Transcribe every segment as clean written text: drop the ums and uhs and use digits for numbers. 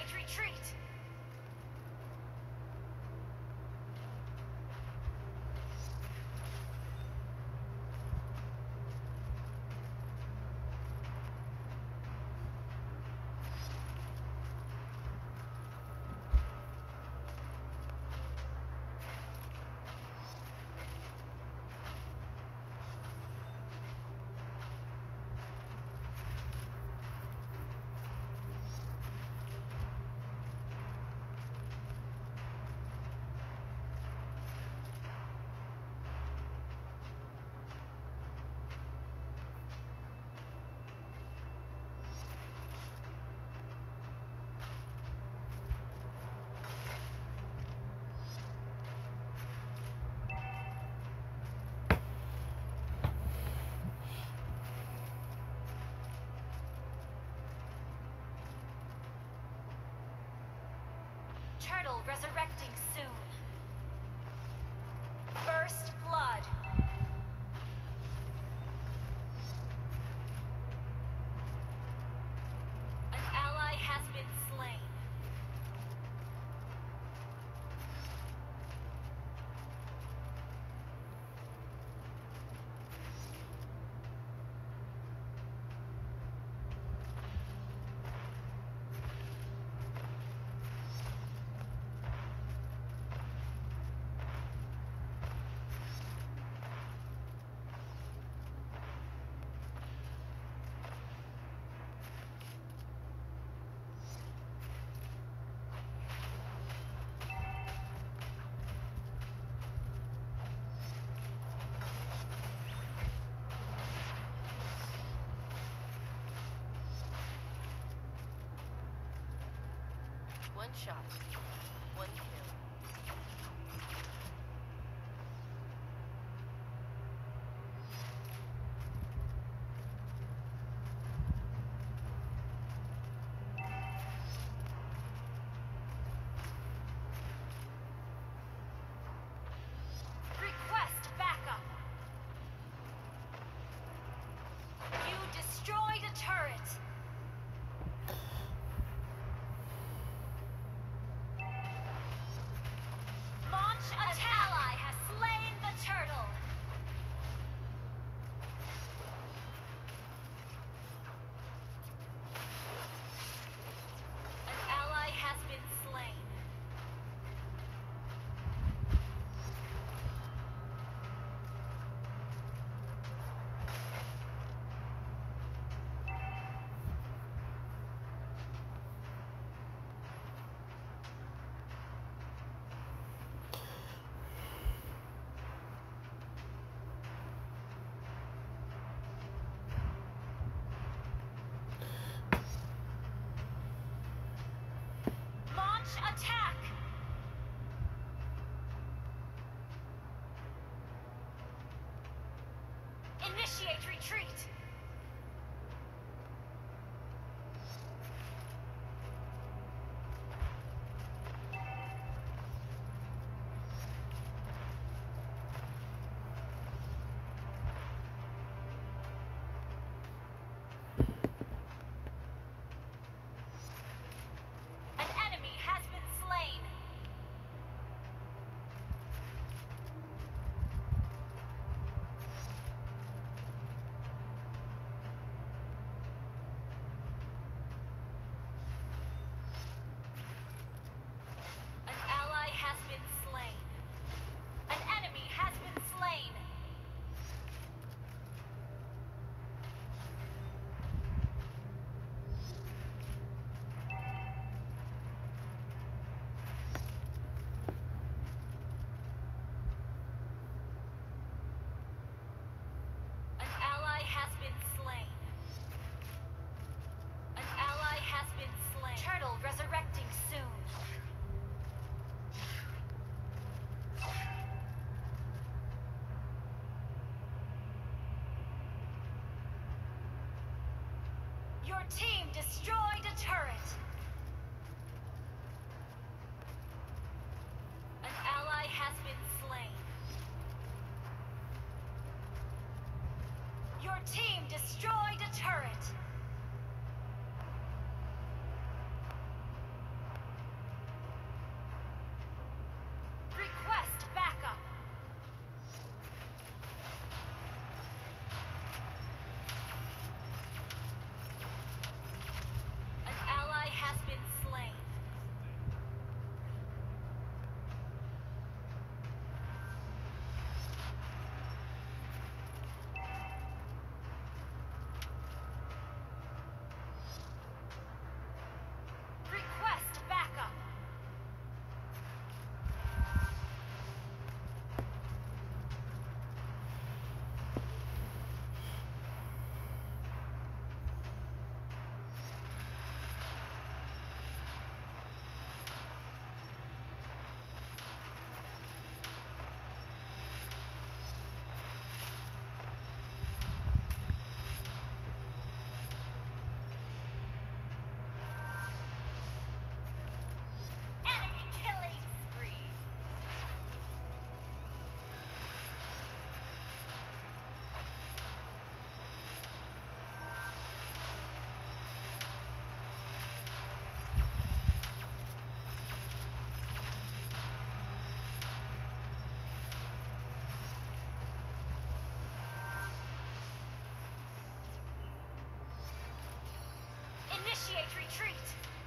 Initiate retreat! Turtle resurrecting soon. First blood. An ally has been slain. One shot, one kill. Request backup. You destroyed a turret. Launch attack! Ally has slain the turtle! An ally has been slain. Launch attack! Initiate retreat! An enemy has been slain! An ally has been slain. An enemy has been slain. An ally has been slain. An ally has been slain. Turtle resurrecting soon. Your team destroyed a turret. An ally has been slain. Your team destroyed a turret. Initiate retreat!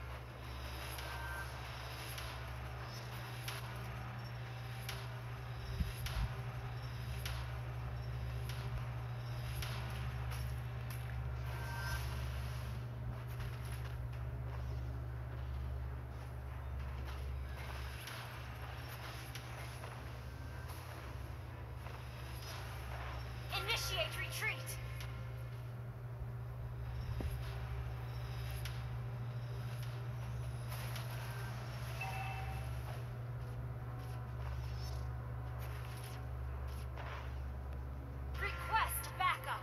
Initiate retreat! Request backup!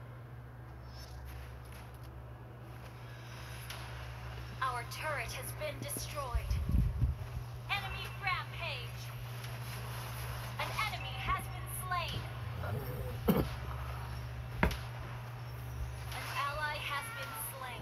Our turret has been destroyed. Enemy rampage! An enemy has been slain! An ally has been slain.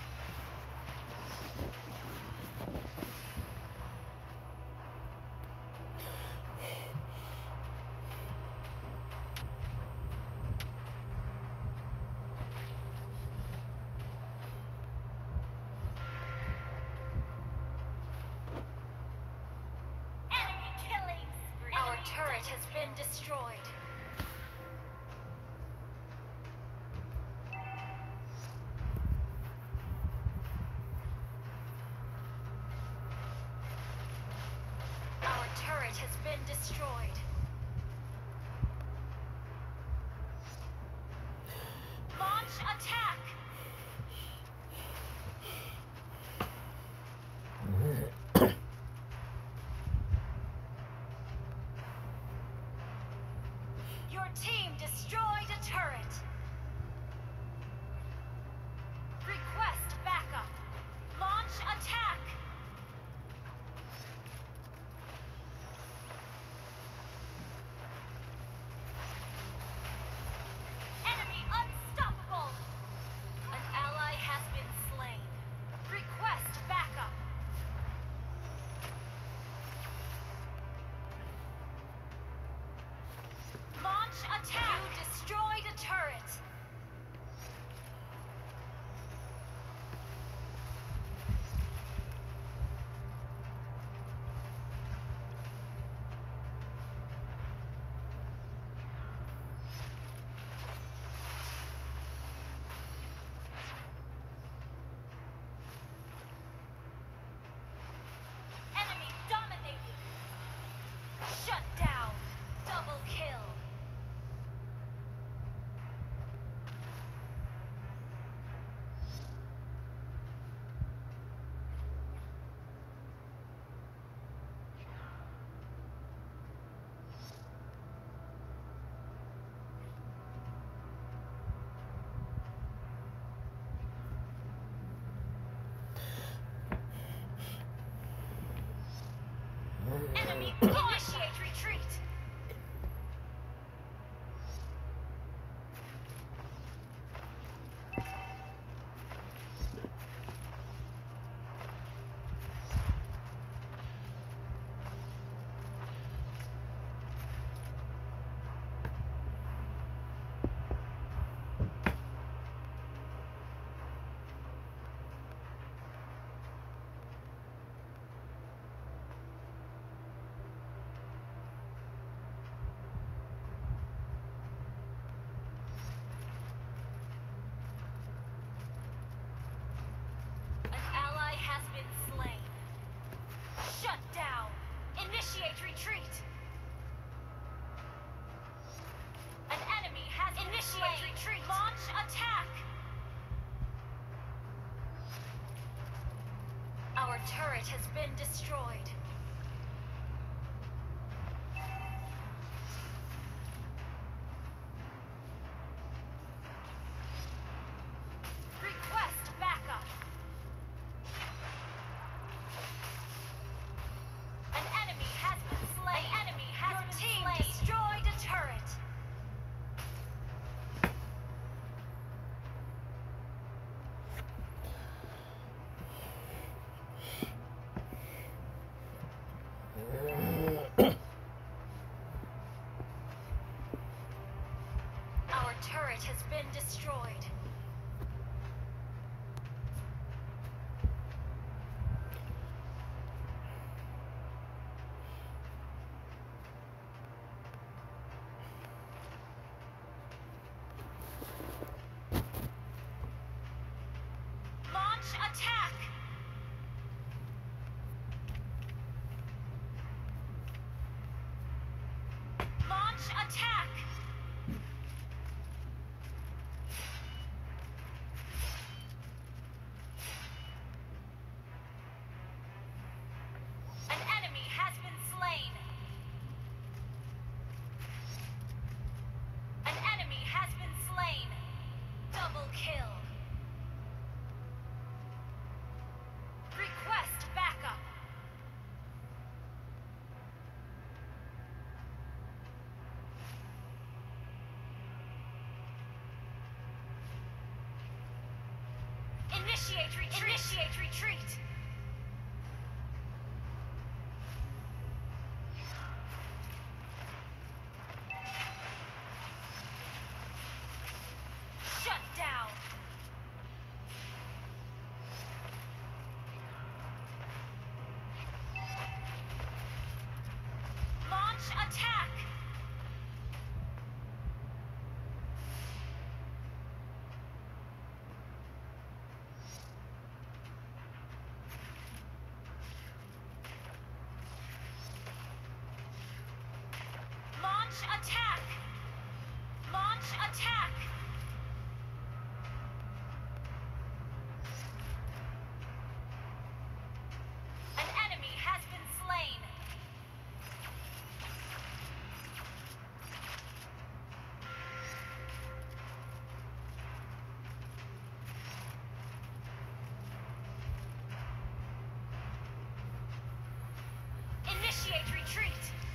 Enemy killing spree! Our turret has been destroyed. Our turret has been destroyed. Launch attack! Your team destroyed a turret. Request backup. Launch attack! Enemy unstoppable! An ally has been slain. Request backup. Launch attack! You destroyed a turret. Enemy dominated. Shut down. Double kill. Enemy initiate retreat. An ally has been slain. Shut down. Initiate retreat. An enemy has initiate retreat. Launch attack. Our turret has been destroyed. Request backup. An enemy has been slain. An enemy has been slain. Your team destroyed a turret. attack! Launch attack! An enemy has been slain. An enemy has been slain. Double kill. Request backup. Initiate retreat. Initiate retreat. Shut down. Launch attack. Launch attack. Launch attack. An enemy has been slain. Initiate retreat.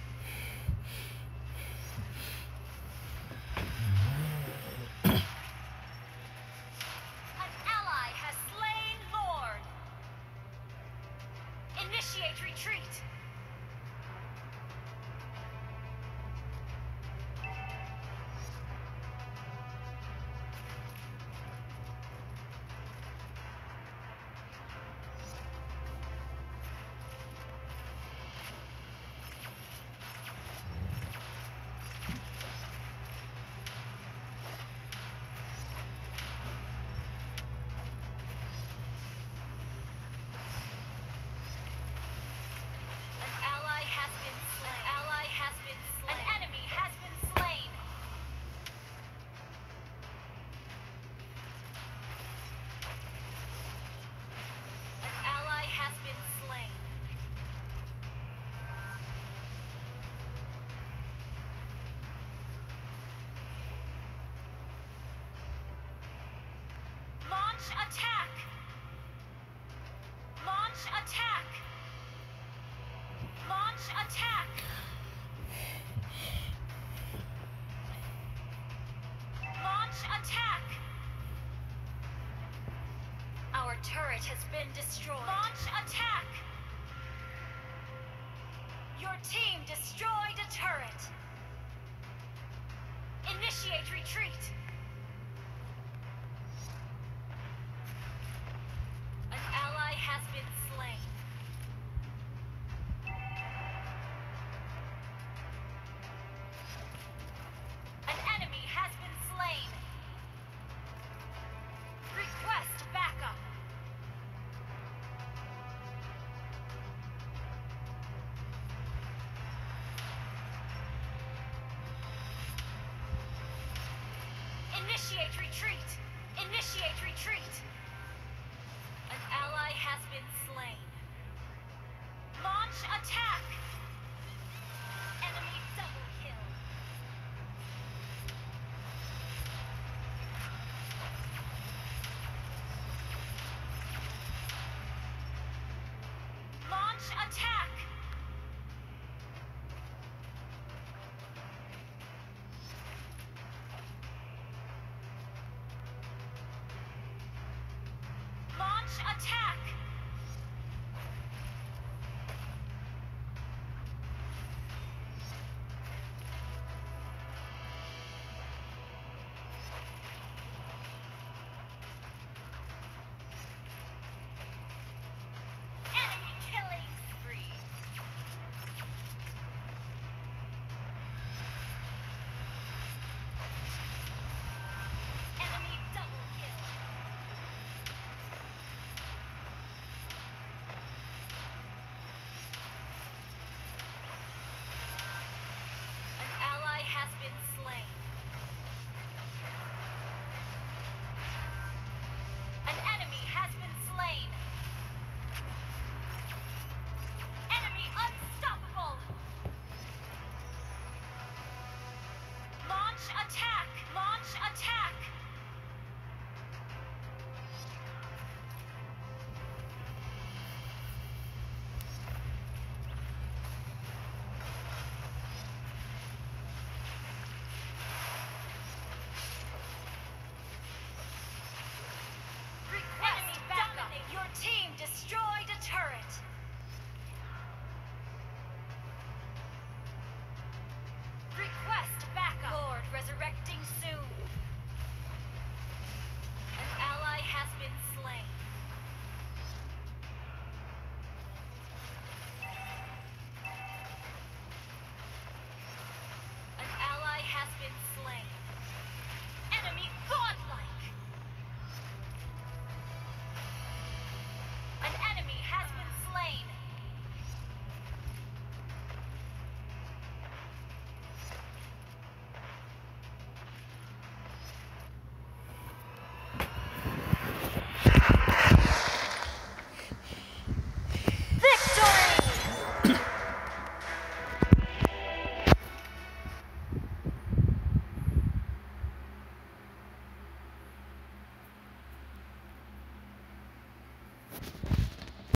An ally has slain Lord. Initiate retreat. An ally has been slain. An ally has been slain. An enemy has been slain. An ally has been slain. Launch attack. Launch attack. Launch attack. Launch attack. Our turret has been destroyed. Launch attack. Your team destroyed a turret. Initiate retreat. An ally has been slain. An enemy has been slain. Request backup. Initiate retreat. Initiate retreat. An ally has been slain. Launch attack. Enemy double kill. Launch attack.